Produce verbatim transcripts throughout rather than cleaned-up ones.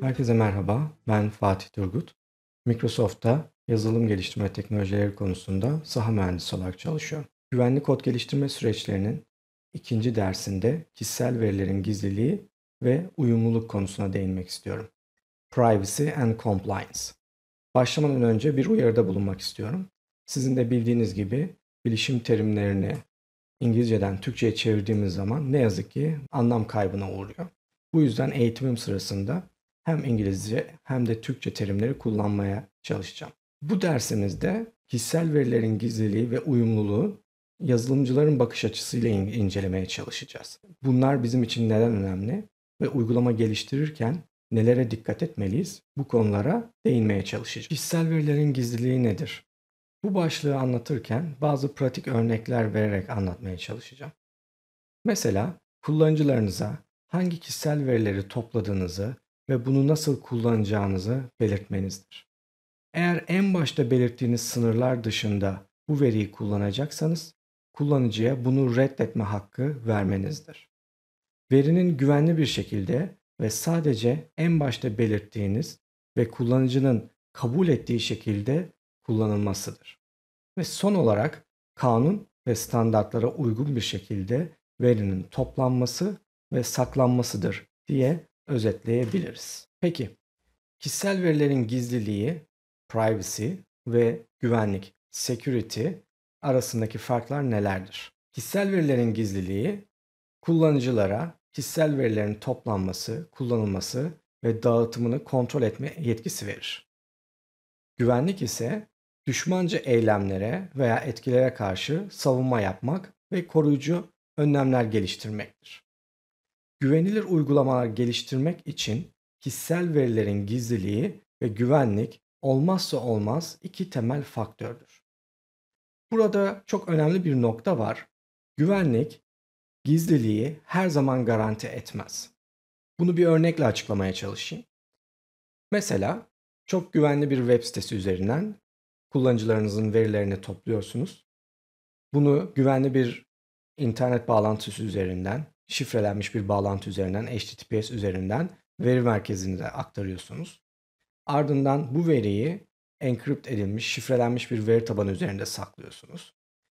Herkese merhaba, ben Fatih Turgut. Microsoft'ta yazılım geliştirme teknolojileri konusunda saha mühendisi olarak çalışıyorum. Güvenli kod geliştirme süreçlerinin ikinci dersinde kişisel verilerin gizliliği ve uyumluluk konusuna değinmek istiyorum. Privacy and Compliance. Başlamadan önce bir uyarıda bulunmak istiyorum. Sizin de bildiğiniz gibi bilişim terimlerini İngilizceden Türkçe'ye çevirdiğimiz zaman ne yazık ki anlam kaybına uğruyor. Bu yüzden eğitimim sırasında hem İngilizce hem de Türkçe terimleri kullanmaya çalışacağım. Bu dersimizde kişisel verilerin gizliliği ve uyumluluğu yazılımcıların bakış açısıyla in- incelemeye çalışacağız. Bunlar bizim için neden önemli ve uygulama geliştirirken nelere dikkat etmeliyiz? Bu konulara değinmeye çalışacağız. Kişisel verilerin gizliliği nedir? Bu başlığı anlatırken bazı pratik örnekler vererek anlatmaya çalışacağım. Mesela kullanıcılarınıza hangi kişisel verileri topladığınızı ve bunu nasıl kullanacağınızı belirtmenizdir. Eğer en başta belirttiğiniz sınırlar dışında bu veriyi kullanacaksanız, kullanıcıya bunu reddetme hakkı vermenizdir. Verinin güvenli bir şekilde ve sadece en başta belirttiğiniz ve kullanıcının kabul ettiği şekilde kullanılmasıdır. Ve son olarak kanun ve standartlara uygun bir şekilde verinin toplanması ve saklanmasıdır diye özetleyebiliriz. Peki, kişisel verilerin gizliliği, privacy ve güvenlik, security arasındaki farklar nelerdir? Kişisel verilerin gizliliği, kullanıcılara kişisel verilerin toplanması, kullanılması ve dağıtımını kontrol etme yetkisi verir. Güvenlik ise düşmanca eylemlere veya etkilere karşı savunma yapmak ve koruyucu önlemler geliştirmektir. Güvenilir uygulamalar geliştirmek için kişisel verilerin gizliliği ve güvenlik olmazsa olmaz iki temel faktördür. Burada çok önemli bir nokta var. Güvenlik, gizliliği her zaman garanti etmez. Bunu bir örnekle açıklamaya çalışayım. Mesela çok güvenli bir web sitesi üzerinden kullanıcılarınızın verilerini topluyorsunuz. Bunu güvenli bir internet bağlantısı üzerinden, şifrelenmiş bir bağlantı üzerinden, H T T P S üzerinden veri merkezine aktarıyorsunuz. Ardından bu veriyi enkript edilmiş, şifrelenmiş bir veri tabanı üzerinde saklıyorsunuz.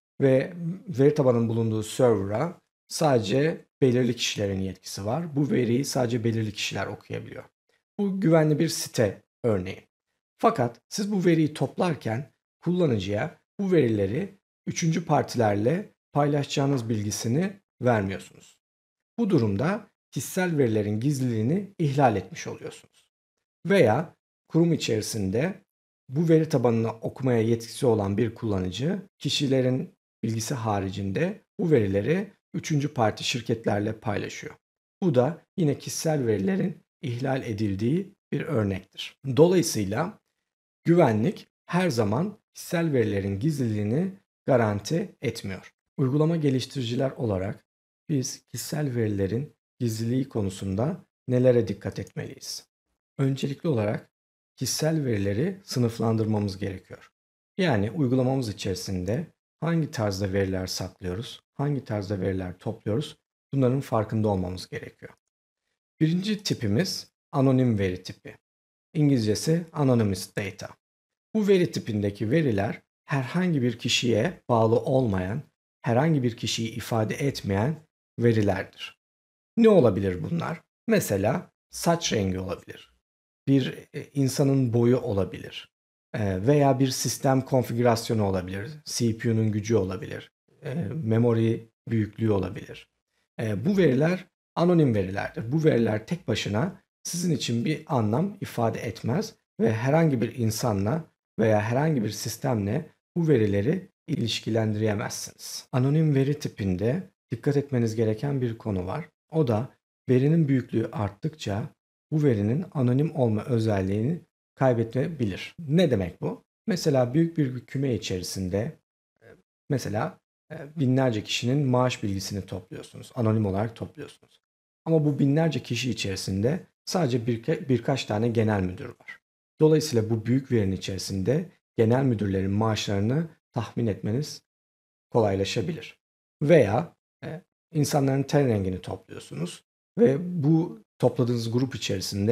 Ve veri tabanının bulunduğu server'a sadece belirli kişilerin yetkisi var. Bu veriyi sadece belirli kişiler okuyabiliyor. Bu güvenli bir site örneği. Fakat siz bu veriyi toplarken kullanıcıya bu verileri üçüncü partilerle paylaşacağınız bilgisini vermiyorsunuz. Bu durumda kişisel verilerin gizliliğini ihlal etmiş oluyorsunuz. Veya kurum içerisinde bu veri tabanını okumaya yetkisi olan bir kullanıcı kişilerin bilgisi haricinde bu verileri üçüncü parti şirketlerle paylaşıyor. Bu da yine kişisel verilerin ihlal edildiği bir örnektir. Dolayısıyla güvenlik her zaman kişisel verilerin gizliliğini garanti etmiyor. Uygulama geliştiriciler olarak biz kişisel verilerin gizliliği konusunda nelere dikkat etmeliyiz? Öncelikli olarak kişisel verileri sınıflandırmamız gerekiyor. Yani uygulamamız içerisinde hangi tarzda veriler saklıyoruz, hangi tarzda veriler topluyoruz, bunların farkında olmamız gerekiyor. Birinci tipimiz anonim veri tipi. İngilizcesi anonymous data. Bu veri tipindeki veriler herhangi bir kişiye bağlı olmayan, herhangi bir kişiyi ifade etmeyen verilerdir. Ne olabilir bunlar? Mesela saç rengi olabilir. Bir e, insanın boyu olabilir. E, veya bir sistem konfigürasyonu olabilir. C P U'nun gücü olabilir. E, memory büyüklüğü olabilir. E, bu veriler anonim verilerdir. Bu veriler tek başına sizin için bir anlam ifade etmez ve herhangi bir insanla veya herhangi bir sistemle bu verileri ilişkilendiremezsiniz. Anonim veri tipinde dikkat etmeniz gereken bir konu var. O da verinin büyüklüğü arttıkça bu verinin anonim olma özelliğini kaybedebilir. Ne demek bu? Mesela büyük bir küme içerisinde e, mesela e, binlerce kişinin maaş bilgisini topluyorsunuz. Anonim olarak topluyorsunuz. Ama bu binlerce kişi içerisinde sadece bir, birkaç tane genel müdür var. Dolayısıyla bu büyük verinin içerisinde genel müdürlerin maaşlarını tahmin etmeniz kolaylaşabilir. Veya e, insanların ten rengini topluyorsunuz ve bu topladığınız grup içerisinde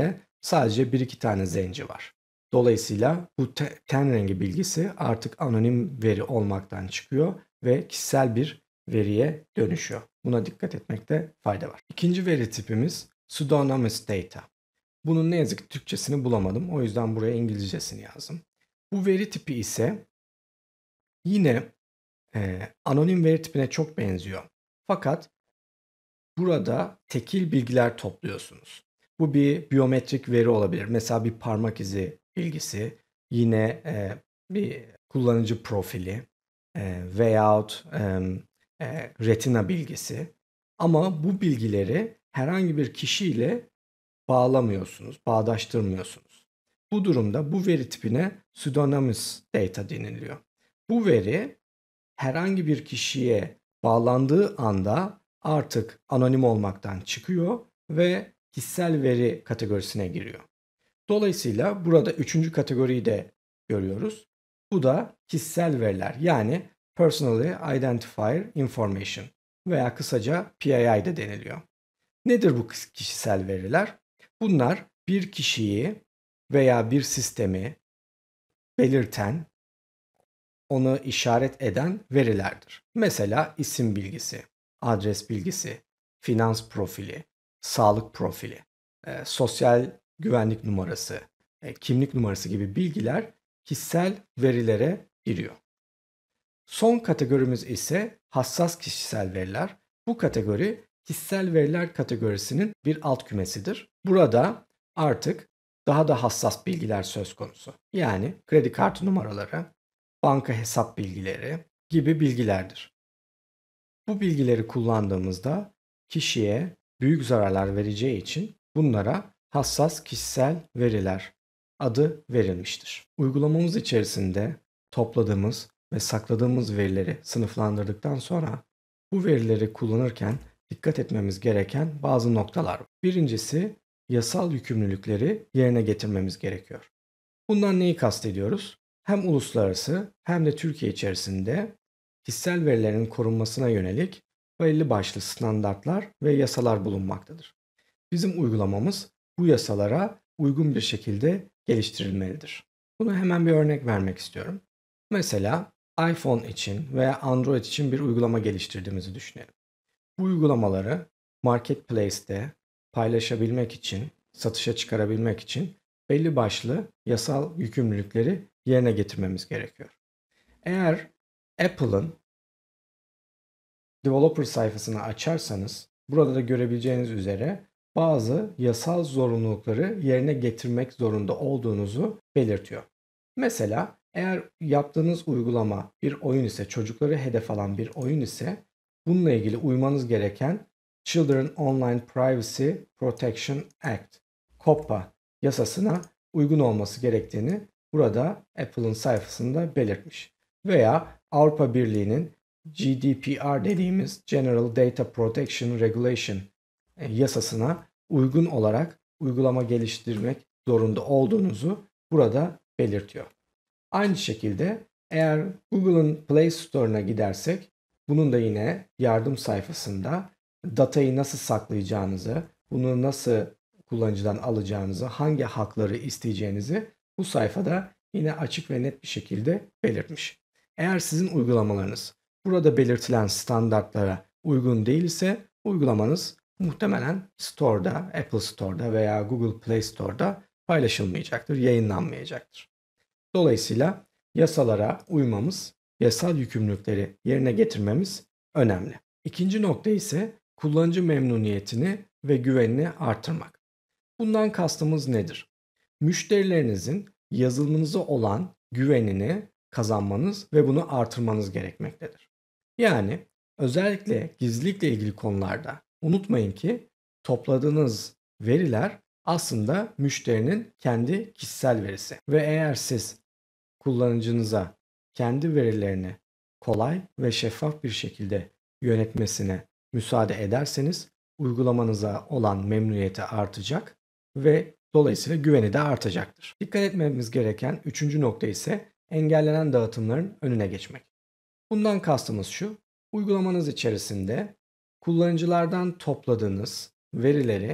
sadece bir iki tane zenci var. Dolayısıyla bu te- ten rengi bilgisi artık anonim veri olmaktan çıkıyor ve kişisel bir veriye dönüşüyor. Buna dikkat etmekte fayda var. İkinci veri tipimiz pseudonymous data. Bunun ne yazık ki Türkçesini bulamadım. O yüzden buraya İngilizcesini yazdım. Bu veri tipi ise yine e, anonim veri tipine çok benziyor. Fakat burada tekil bilgiler topluyorsunuz. Bu bir biyometrik veri olabilir. Mesela bir parmak izi bilgisi, yine e, bir kullanıcı profili e, veyahut e, e, retina bilgisi. Ama bu bilgileri herhangi bir kişiyle bağlamıyorsunuz, bağdaştırmıyorsunuz. Bu durumda bu veri tipine pseudonymous data deniliyor. Bu veri herhangi bir kişiye bağlandığı anda artık anonim olmaktan çıkıyor ve kişisel veri kategorisine giriyor. Dolayısıyla burada üçüncü kategoriyi de görüyoruz. Bu da kişisel veriler, yani Personally Identifier Information veya kısaca P I I de deniliyor. Nedir bu kişisel veriler? Bunlar bir kişiyi veya bir sistemi belirten, onu işaret eden verilerdir. Mesela isim bilgisi, adres bilgisi, finans profili, sağlık profili, e, sosyal güvenlik numarası, e, kimlik numarası gibi bilgiler kişisel verilere giriyor. Son kategorimiz ise hassas kişisel veriler. Bu kategori kişisel veriler kategorisinin bir alt kümesidir. Burada artık daha da hassas bilgiler söz konusu. Yani kredi kartı numaraları, banka hesap bilgileri gibi bilgilerdir. Bu bilgileri kullandığımızda kişiye büyük zararlar vereceği için bunlara hassas kişisel veriler adı verilmiştir. Uygulamamız içerisinde topladığımız ve sakladığımız verileri sınıflandırdıktan sonra bu verileri kullanırken dikkat etmemiz gereken bazı noktalar var. Birincisi, yasal yükümlülükleri yerine getirmemiz gerekiyor. Bundan neyi kastediyoruz? Hem uluslararası hem de Türkiye içerisinde kişisel verilerin korunmasına yönelik belli başlı standartlar ve yasalar bulunmaktadır. Bizim uygulamamız bu yasalara uygun bir şekilde geliştirilmelidir. Buna hemen bir örnek vermek istiyorum. Mesela iPhone için veya Android için bir uygulama geliştirdiğimizi düşünelim. Bu uygulamaları Marketplace'te paylaşabilmek için, satışa çıkarabilmek için belli başlı yasal yükümlülükleri yerine getirmemiz gerekiyor. Eğer Apple'ın developer sayfasını açarsanız burada da görebileceğiniz üzere bazı yasal zorunlulukları yerine getirmek zorunda olduğunuzu belirtiyor. Mesela eğer yaptığınız uygulama bir oyun ise, çocukları hedef alan bir oyun ise bununla ilgili uymanız gereken Children Online Privacy Protection Act, COPPA yasasına uygun olması gerektiğini burada Apple'ın sayfasında belirtmiş. Veya Avrupa Birliği'nin G D P R dediğimiz General Data Protection Regulation yasasına uygun olarak uygulama geliştirmek zorunda olduğunuzu burada belirtiyor. Aynı şekilde eğer Google'ın Play Store'una gidersek bunun da yine yardım sayfasında datayı nasıl saklayacağınızı, bunu nasıl kullanıcıdan alacağınızı, hangi hakları isteyeceğinizi bu sayfada yine açık ve net bir şekilde belirtmiş. Eğer sizin uygulamalarınız burada belirtilen standartlara uygun değilse uygulamanız muhtemelen Store'da, Apple Store'da veya Google Play Store'da paylaşılmayacaktır, yayınlanmayacaktır. Dolayısıyla yasalara uymamız, yasal yükümlülükleri yerine getirmemiz önemli. İkinci nokta ise kullanıcı memnuniyetini ve güvenini artırmak. Bundan kastımız nedir? Müşterilerinizin yazılımınıza olan güvenini kazanmanız ve bunu artırmanız gerekmektedir. Yani özellikle gizlilikle ilgili konularda unutmayın ki topladığınız veriler aslında müşterinin kendi kişisel verisi. Ve eğer siz kullanıcınıza kendi verilerini kolay ve şeffaf bir şekilde yönetmesine müsaade ederseniz uygulamanıza olan memnuniyeti artacak ve dolayısıyla güveni de artacaktır. Dikkat etmemiz gereken üçüncü nokta ise engellenen dağıtımların önüne geçmek. Bundan kastımız şu: uygulamanız içerisinde kullanıcılardan topladığınız verileri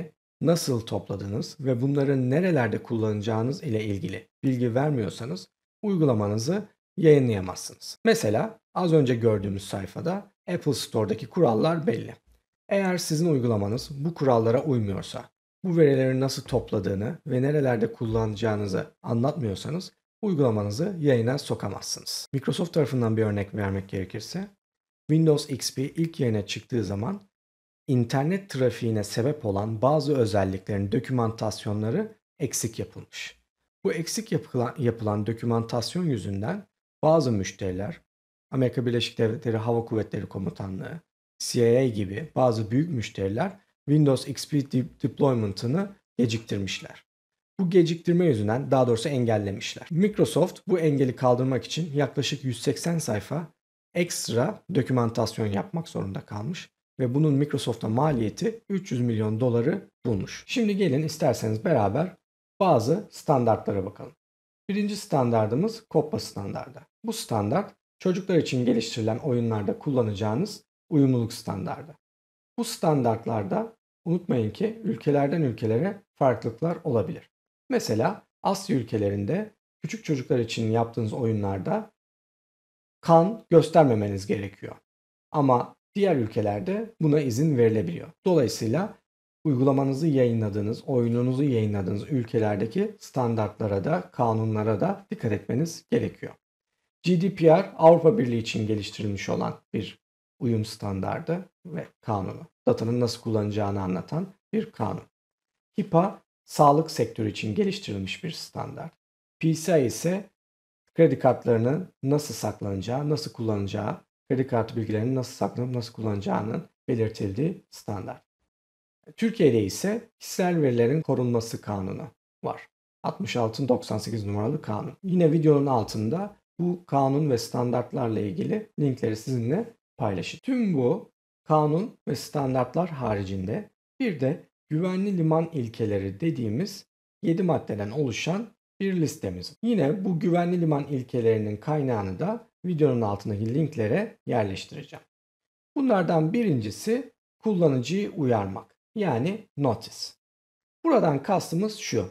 nasıl topladığınız ve bunları nerelerde kullanacağınız ile ilgili bilgi vermiyorsanız uygulamanızı yayınlayamazsınız. Mesela az önce gördüğümüz sayfada Apple Store'daki kurallar belli. Eğer sizin uygulamanız bu kurallara uymuyorsa, bu verileri nasıl topladığını ve nerelerde kullanacağınızı anlatmıyorsanız uygulamanızı yayına sokamazsınız. Microsoft tarafından bir örnek vermek gerekirse, Windows X P ilk yayına çıktığı zaman internet trafiğine sebep olan bazı özelliklerin dokümantasyonları eksik yapılmış. Bu eksik yapılan, yapılan dokümantasyon yüzünden bazı müşteriler, Amerika Birleşik Devletleri Hava Kuvvetleri Komutanlığı, C I A gibi bazı büyük müşteriler Windows X P deployment'ını geciktirmişler. Bu geciktirme yüzünden, daha doğrusu engellemişler. Microsoft bu engeli kaldırmak için yaklaşık yüz seksen sayfa ekstra dokümantasyon yapmak zorunda kalmış ve bunun Microsoft'a maliyeti üç yüz milyon doları bulmuş. Şimdi gelin isterseniz beraber bazı standartlara bakalım. Birinci standardımız COPPA standardı. Bu standart çocuklar için geliştirilen oyunlarda kullanacağınız uyumluluk standardı. Bu standartlarda unutmayın ki ülkelerden ülkelere farklılıklar olabilir. Mesela Asya ülkelerinde küçük çocuklar için yaptığınız oyunlarda kan göstermemeniz gerekiyor. Ama diğer ülkelerde buna izin verilebiliyor. Dolayısıyla uygulamanızı yayınladığınız, oyununuzu yayınladığınız ülkelerdeki standartlara da, kanunlara da dikkat etmeniz gerekiyor. G D P R Avrupa Birliği için geliştirilmiş olan bir uyum standardı ve kanunu. Datanın nasıl kullanacağını anlatan bir kanun. HIPAA sağlık sektörü için geliştirilmiş bir standart. P C I ise kredi kartlarının nasıl saklanacağı, nasıl kullanacağı, kredi kartı bilgilerinin nasıl saklanıp nasıl kullanacağının belirtildiği standart. Türkiye'de ise kişisel verilerin korunması kanunu var. altmış altı doksan sekiz numaralı kanun. Yine videonun altında bu kanun ve standartlarla ilgili linkleri sizinle paylaşacağım. Tüm bu kanun ve standartlar haricinde bir de güvenli liman ilkeleri dediğimiz yedi maddeden oluşan bir listemiz var. Yine bu güvenli liman ilkelerinin kaynağını da videonun altındaki linklere yerleştireceğim. Bunlardan birincisi kullanıcıyı uyarmak, yani notice. Buradan kastımız şu: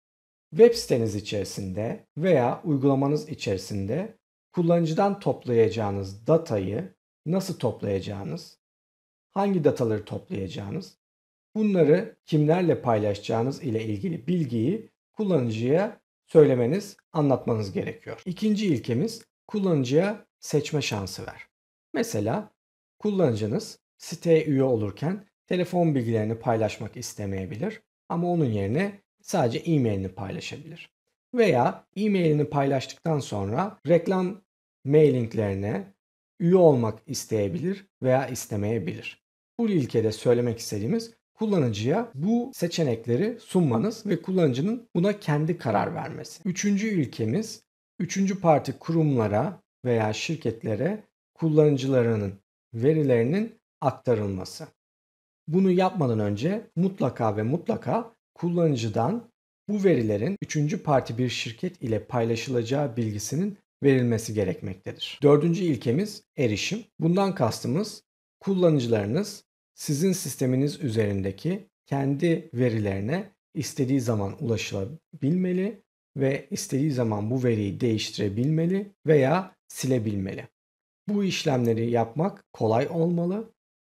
web siteniz içerisinde veya uygulamanız içerisinde kullanıcıdan toplayacağınız datayı nasıl toplayacağınız, hangi dataları toplayacağınız, bunları kimlerle paylaşacağınız ile ilgili bilgiyi kullanıcıya söylemeniz, anlatmanız gerekiyor. İkinci ilkemiz kullanıcıya seçme şansı ver. Mesela kullanıcınız siteye üye olurken telefon bilgilerini paylaşmak istemeyebilir ama onun yerine sadece e-mailini paylaşabilir. Veya e-mailini paylaştıktan sonra reklam mailinglerine üye olmak isteyebilir veya istemeyebilir. Bu ilkede söylemek istediğimiz kullanıcıya bu seçenekleri sunmanız ve kullanıcının buna kendi karar vermesi. Üçüncü ilkemiz, üçüncü parti kurumlara veya şirketlere kullanıcılarının verilerinin aktarılması. Bunu yapmadan önce mutlaka ve mutlaka kullanıcıdan bu verilerin üçüncü parti bir şirket ile paylaşılacağı bilgisinin verilmesi gerekmektedir. Dördüncü ilkemiz erişim. Bundan kastımız kullanıcılarınız sizin sisteminiz üzerindeki kendi verilerine istediği zaman ulaşılabilmeli ve istediği zaman bu veriyi değiştirebilmeli veya silebilmeli. Bu işlemleri yapmak kolay olmalı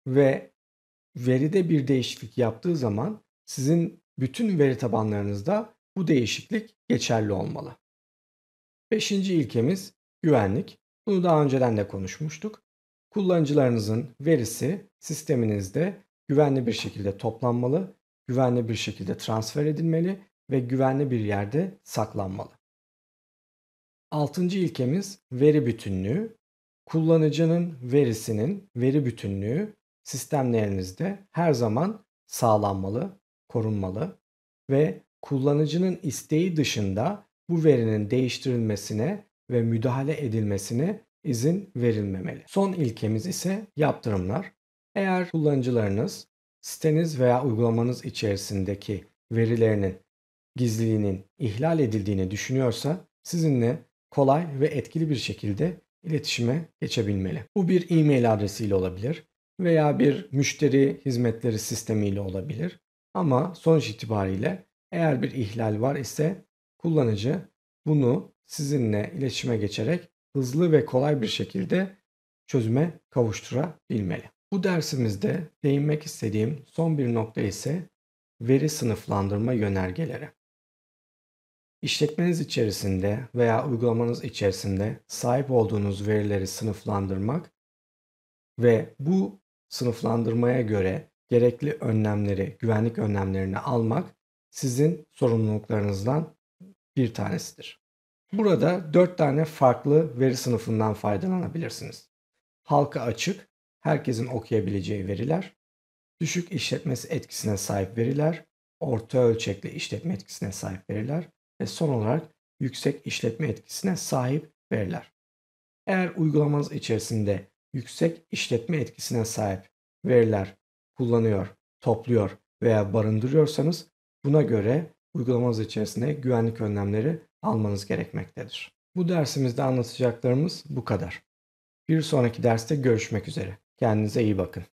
ve veride bir değişiklik yaptığı zaman sizin bütün veri tabanlarınızda bu değişiklik geçerli olmalı. Beşinci ilkemiz güvenlik. Bunu daha önceden de konuşmuştuk. Kullanıcılarınızın verisi sisteminizde güvenli bir şekilde toplanmalı, güvenli bir şekilde transfer edilmeli ve güvenli bir yerde saklanmalı. Altıncı ilkemiz veri bütünlüğü. Kullanıcının verisinin veri bütünlüğü sistemlerinizde her zaman sağlanmalı, korunmalı ve kullanıcının isteği dışında bu verinin değiştirilmesine ve müdahale edilmesine izin verilmemeli. Son ilkemiz ise yaptırımlar. Eğer kullanıcılarınız siteniz veya uygulamanız içerisindeki verilerinin gizliliğinin ihlal edildiğini düşünüyorsa sizinle kolay ve etkili bir şekilde iletişime geçebilmeli. Bu bir e-mail adresiyle olabilir veya bir müşteri hizmetleri sistemiyle olabilir Ama sonuç itibariyle eğer bir ihlal var ise kullanıcı bunu sizinle iletişime geçerek hızlı ve kolay bir şekilde çözüme kavuşturabilmeli. Bu dersimizde değinmek istediğim son bir nokta ise veri sınıflandırma yönergeleri. İşletmeniz içerisinde veya uygulamanız içerisinde sahip olduğunuz verileri sınıflandırmak ve bu sınıflandırmaya göre gerekli önlemleri, güvenlik önlemlerini almak sizin sorumluluklarınızdan bir tanesidir. Burada dört tane farklı veri sınıfından faydalanabilirsiniz. Halka açık, herkesin okuyabileceği veriler, düşük işletmesi etkisine sahip veriler, orta ölçekli işletme etkisine sahip veriler ve son olarak yüksek işletme etkisine sahip veriler. Eğer uygulamanız içerisinde yüksek işletme etkisine sahip veriler kullanıyor, topluyor veya barındırıyorsanız buna göre uygulamanız içerisinde güvenlik önlemleri almanız gerekmektedir. Bu dersimizde anlatacaklarımız bu kadar. Bir sonraki derste görüşmek üzere. Kendinize iyi bakın.